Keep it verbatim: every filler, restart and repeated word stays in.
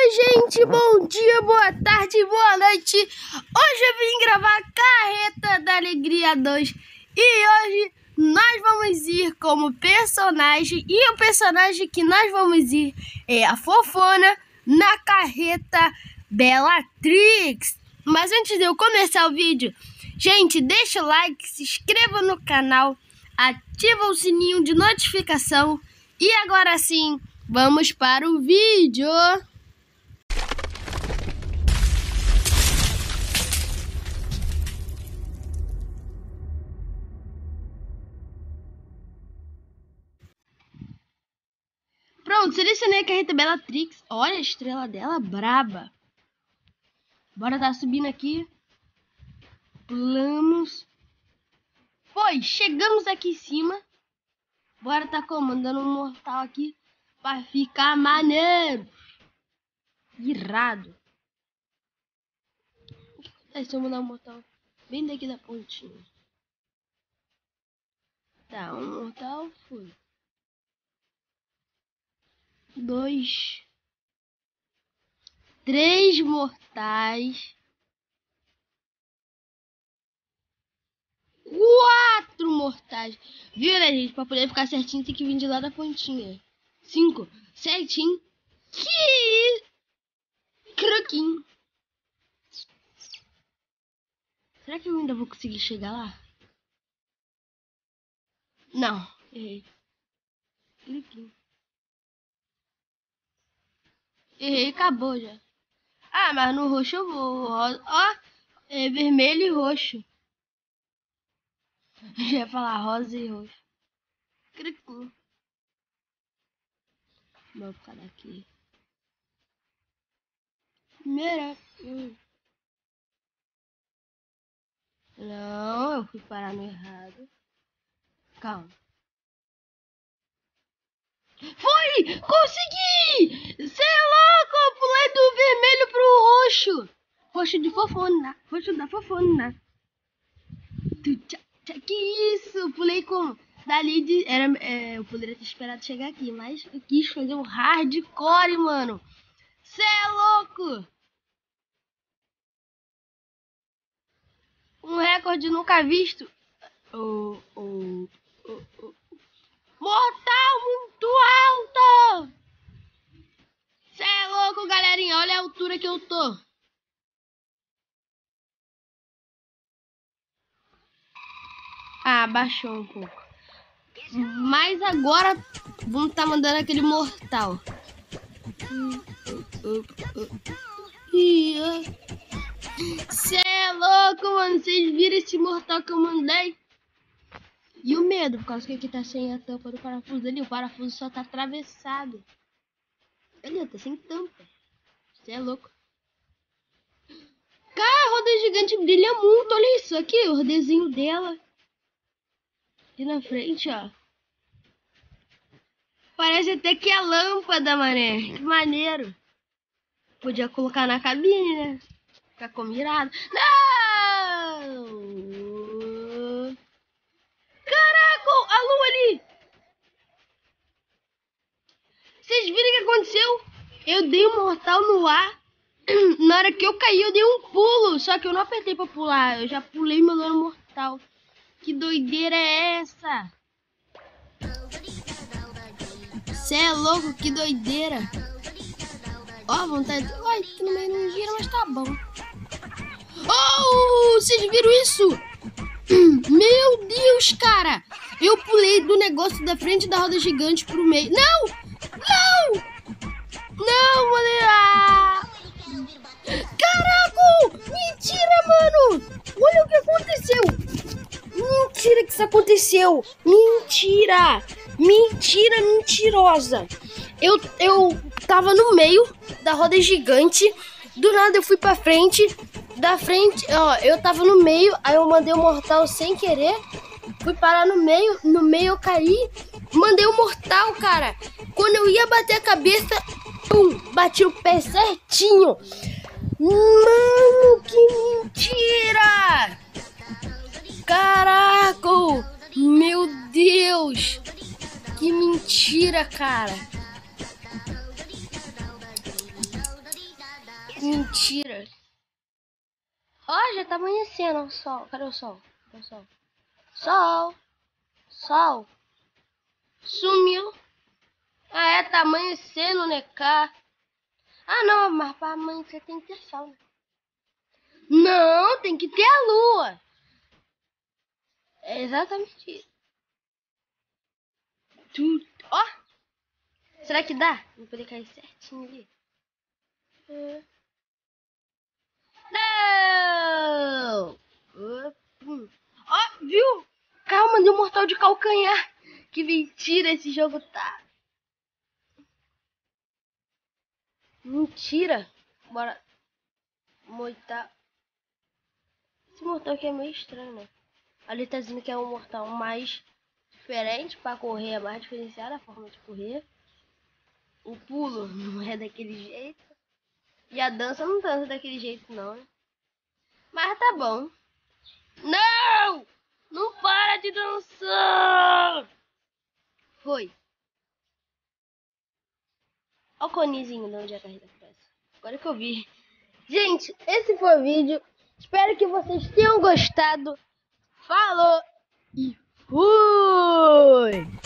gente, bom dia, boa tarde, boa noite. Hoje eu vim gravar a Carreta da Alegria dois e hoje nós vamos ir como personagem, e o personagem que nós vamos ir é a Fofona na Carreta Bellatrix. Mas antes de eu começar o vídeo, gente, deixa o like, se inscreva no canal, ativa o sininho de notificação e agora sim, vamos para o vídeo. Pronto, selecionei a Carreta Bellatrix. Olha a estrela dela, braba. Bora tá subindo aqui. Pulamos. Foi, chegamos aqui em cima. Bora tá comandando um mortal aqui pra ficar maneiro. Irado. O que acontece se eu mandar um mortal bem daqui da pontinha? Tá, um mortal, fui. Dois. Três mortais. Quatro mortais. Viu, né, gente? Pra poder ficar certinho tem que vir de lá da pontinha. Cinco. Certinho. Que croquinho. Será que eu ainda vou conseguir chegar lá? Não. Errei. Croquinho. Errei, acabou já. Ah, mas no roxo eu vou. Ó, é vermelho e roxo. Eu ia falar rosa e roxo. Criquinho. Vou ficar daqui. Primeira. Hum. Não, eu fui parar no errado. Calma. Foi! Consegui! Cê é louco! Eu pulei do vermelho pro roxo. Roxo de Fofona. Roxo da Fofona. Que isso? Pulei como? Dali de... Era, é, eu poderia ter esperado chegar aqui, mas eu quis fazer um hardcore, mano. Cê é louco! Um recorde nunca visto. Oh, oh, oh, oh. Mortal muito alto! Cê é louco, galerinha. Olha a altura que eu tô. Ah, baixou um pouco. Mas agora vamos tá mandando aquele mortal. Cê é louco, mano. Vocês viram esse mortal que eu mandei? E o medo, por causa que aqui tá sem a tampa do parafuso ali. O parafuso só tá atravessado. Ali, tá sem tampa. Você é louco. Cara, a roda gigante brilha muito. Olha isso aqui, o rodezinho dela. Aqui na frente, ó. Parece até que é lâmpada, mané. Que maneiro. Podia colocar na cabine, né? Ficar como irado. Não! Caraca, a lua ali. Vocês viram o que aconteceu? Eu dei um mortal no ar. Na hora que eu caí, eu dei um pulo. Só que eu não apertei pra pular. Eu já pulei meu dano mortal. Que doideira é essa? Cê é louco, que doideira. Ó, vontade. Ai, que no meio não gira, mas tá bom. Oh, vocês viram isso? Meu Deus, cara. Eu pulei do negócio da frente da roda gigante pro meio. Não! Não! Não, mano! Caraca! Mentira, mano! Olha o que aconteceu! Mentira que isso aconteceu! Mentira! Mentira mentirosa! Eu, eu tava no meio da roda gigante. Do nada eu fui pra frente. Da frente, ó, eu tava no meio. Aí eu mandei o mortal sem querer. Fui parar no meio. No meio eu caí. Mandei o mortal, cara. Quando eu ia bater a cabeça, pum, bati o pé certinho. Mano, que mentira! Caraca! Meu Deus! Que mentira, cara! Mentira. Ó, já tá amanhecendo o sol. Cadê o sol? Cadê o sol? Sol. Sol. Sumiu. Ah, é, tá amanhecendo, né, cá? Ah, não, mas pra amanhecer tem que ter sol, né? Não, tem que ter a lua. É exatamente isso. Tudo. Ó. Será que dá? Vou poder cair certinho ali. É. Não! Ó, viu? Calma, deu mortal de calcanhar. Que mentira esse jogo tá. Mentira. Bora. Mortal. Esse mortal aqui é meio estranho, né? Ali tá dizendo que é um mortal mais diferente. Pra correr é mais diferenciada a forma de correr. O pulo não é daquele jeito. E a dança não dança daquele jeito, não, né? Mas tá bom. Não! Não para de dançar! Foi. Olha o conezinho de onde é a carreira começa. Agora que eu vi. Gente, esse foi o vídeo. Espero que vocês tenham gostado. Falou e fui!